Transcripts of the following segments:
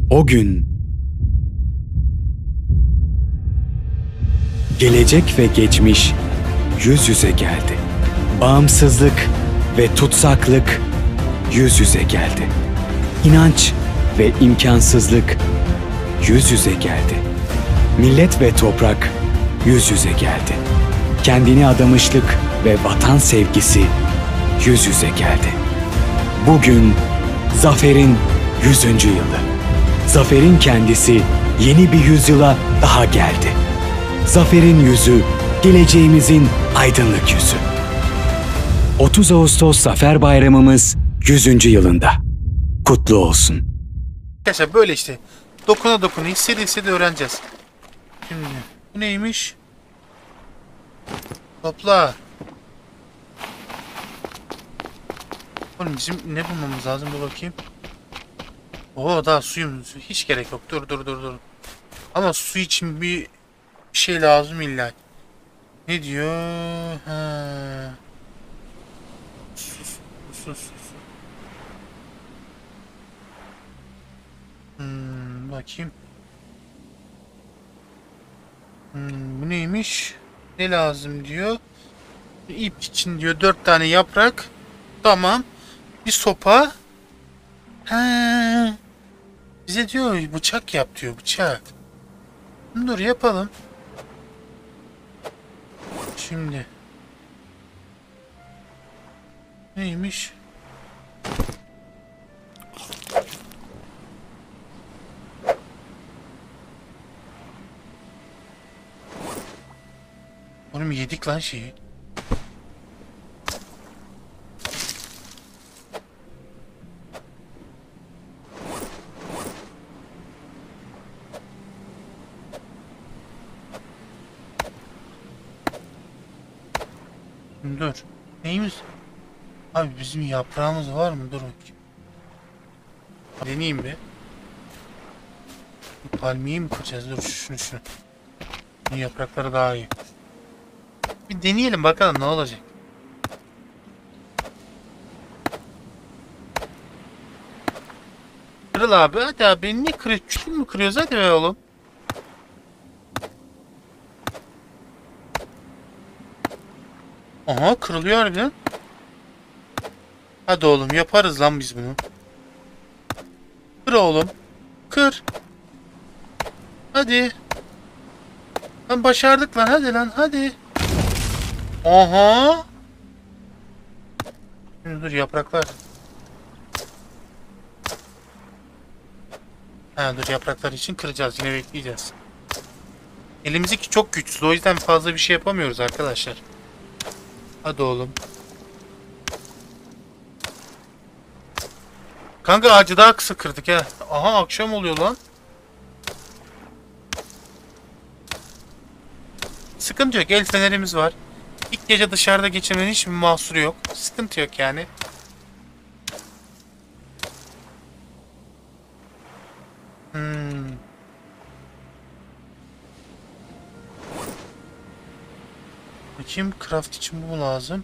O gün gelecek ve geçmiş yüz yüze geldi. Bağımsızlık ve tutsaklık yüz yüze geldi. İnanç ve imkansızlık yüz yüze geldi. Millet ve toprak yüz yüze geldi. Kendine adamışlık ve vatan sevgisi yüz yüze geldi. Bugün zaferin 100. yılı. Zaferin kendisi yeni bir yüzyıla daha geldi. Zaferin yüzü, geleceğimizin aydınlık yüzü. 30 Ağustos Zafer Bayramımız 100. yılında. Kutlu olsun. Arkadaşlar böyle işte dokuna dokuna hissede hissede öğreneceğiz. Şimdi bu neymiş? Topla. Oğlum bizim ne bulmamız lazım, dur bakayım. Oo daha suyum hiç gerek yok. Dur. Ama su için bir şey lazım illa. Ne diyor? Ha. Su. Bakayım. Bu neymiş? Ne lazım diyor. İp için diyor 4 tane yaprak. Tamam. Bir sopa. Ha. Bize diyor bıçak yap diyor, bıçak. Dur yapalım. Şimdi. Neymiş? Oğlum yedik lan şeyi. Dur. Neyimiz? Abi bizim yaprağımız var mı? Dur bakayım. Deneyeyim bir. Palmiyeyi mi kıracağız? Dur şunu. Bu yaprakları daha iyi. Bir deneyelim bakalım ne olacak. Kırıl abi, hadi abi, ne kırıyor? Küçük mü kırıyoruz, hadi be oğlum. Aha kırılıyor harbiden. Hadi oğlum yaparız lan biz bunu. Kır oğlum. Kır. Hadi. Lan başardık lan, hadi lan hadi. Aha. Şimdi dur yapraklar. Ha dur, yapraklar için kıracağız, yine bekleyeceğiz. Elimizdeki çok güçsüz, o yüzden fazla bir şey yapamıyoruz arkadaşlar. Hadi oğlum. Kanka ağacı daha kısa kırdık ha. Aha akşam oluyor lan. Sıkıntı yok, el fenerimiz var. İlk gece dışarıda geçirmenin hiçbir mahsuru yok. Sıkıntı yok yani. Bakayım, craft için bu lazım.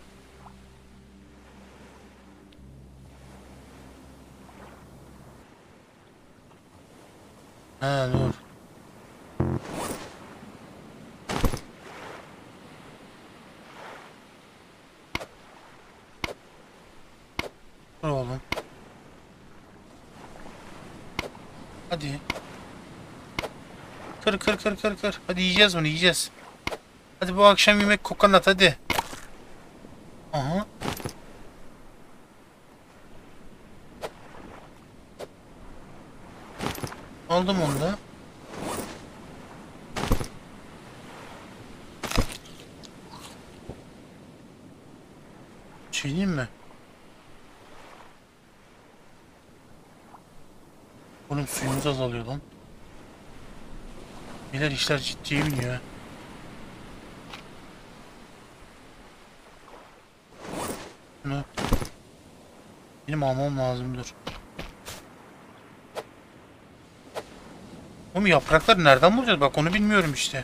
Ha dur. Dur oğlum. Hadi. Kır. Hadi yiyeceğiz bunu, yiyeceğiz. Hadi bu akşam yemek kokonat hadi. Aha. Aldım onu da. Şey diyeyim mi? Oğlum suyumuz azalıyor lan. Beyler işler ciddiye biniyor ha. Bunu benim almam lazım, dur. Oğlum yaprakları nereden bulacağız? Bak onu bilmiyorum işte.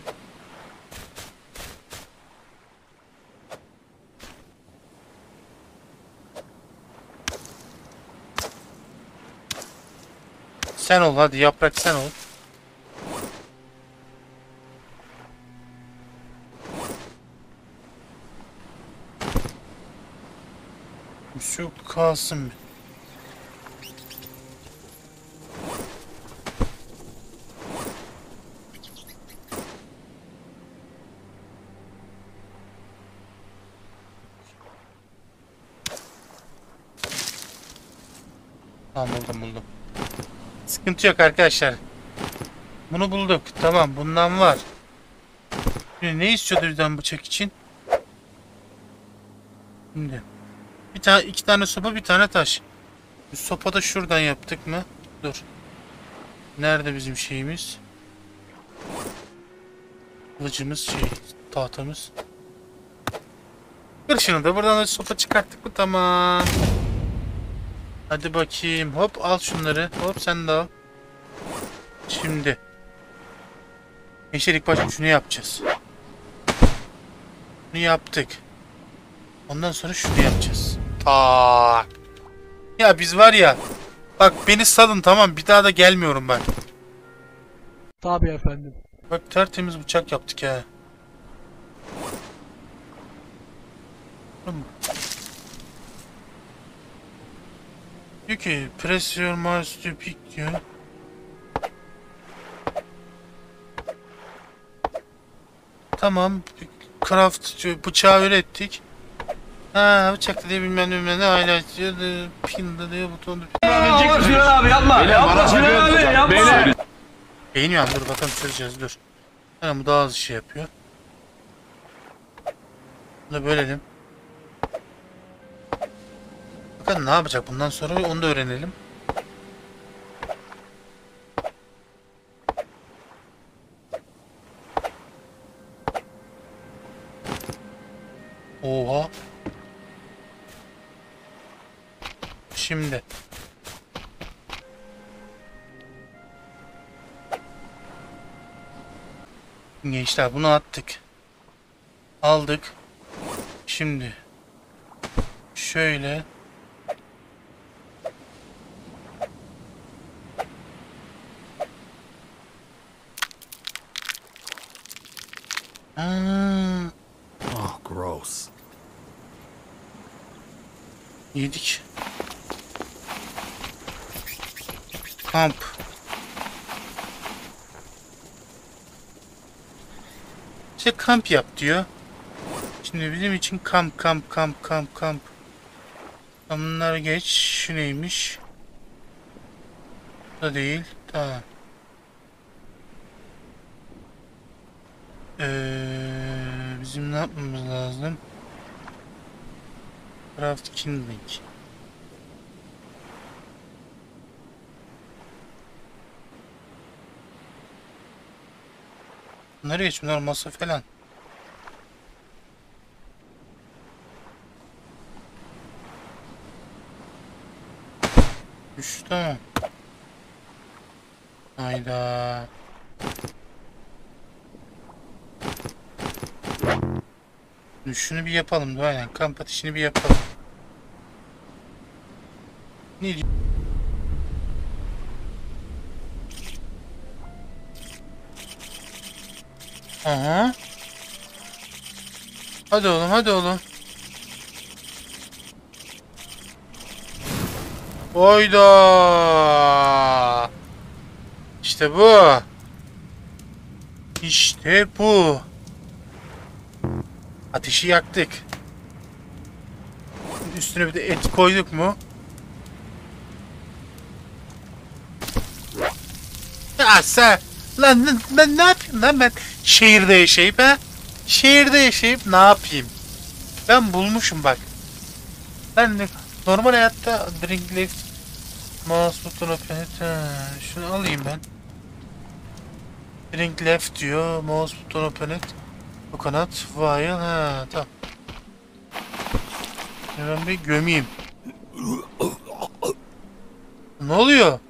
Sen ol hadi, yaprak sen ol. Şu kalsın. Tamam, buldum. Sıkıntı yok arkadaşlar. Bunu bulduk. Tamam, bundan var. Şimdi ne istiyordu bizden bıçak için? Şimdi iki tane sopa, bir tane taş. Bir sopa da şuradan yaptık mı? Dur. Nerede bizim şeyimiz? Kılıcımız, tahtamız. Kır şunu da, buradan da sopa çıkarttık mı? Tamam. Hadi bakayım. Hop, al şunları. Hop, sen de al. Şimdi. Gençler, ilk başta şunu yapacağız. Bunu yaptık. Ondan sonra şunu yapacağız. Tak. Ya biz var ya. Bak beni salın, tamam, bir daha da gelmiyorum ben. Tabii efendim. Bak tertemiz bıçak yaptık ya. Diyor ki press your mouse to pick diyor. Tamam. Craft bıçağı ürettik. Ha, bıçakta diye bilmem ne highlight diyor. Pin'de diyor, butonda. Yapma Sinan abi yapma. Yapma Sinan abi yapma. Beğeniyorum, dur bakalım çözeceğiz, dur. Yani bu daha az şey yapıyor. Bunu da bölelim. Bakalım ne yapacak bundan sonra, onu da öğrenelim. Oha. Şimdi. Gençler, bunu attık. Aldık. Şimdi. Şöyle. Oh, gross. Yedik. Kamp. İşte kamp yap diyor. Şimdi bizim için kamp. Bunları geç. Şu neymiş? Bu da değil. Tamam. Bizim ne yapmamız lazım? Craft Kindling. Bunları geç, bunlar masa falan. Düştü, tamam. Hayda. Şunu bir yapalım, aynen kamp ateşini bir yapalım. Ne diyor? Aha. Hadi oğlum. Oyda. İşte bu. Ateşi yaktık. Üstüne bir de et koyduk mu? Ya sen lan ben ne yapayım lan, ben şehirde yaşayıp ne yapayım? Ben bulmuşum bak. Ben normal hayatta drink left mouse button open it. Şunu alayım ben. Drink left diyor, mouse button open it. Coconut while tamam. Ben bir gömeyim. Ne oluyor?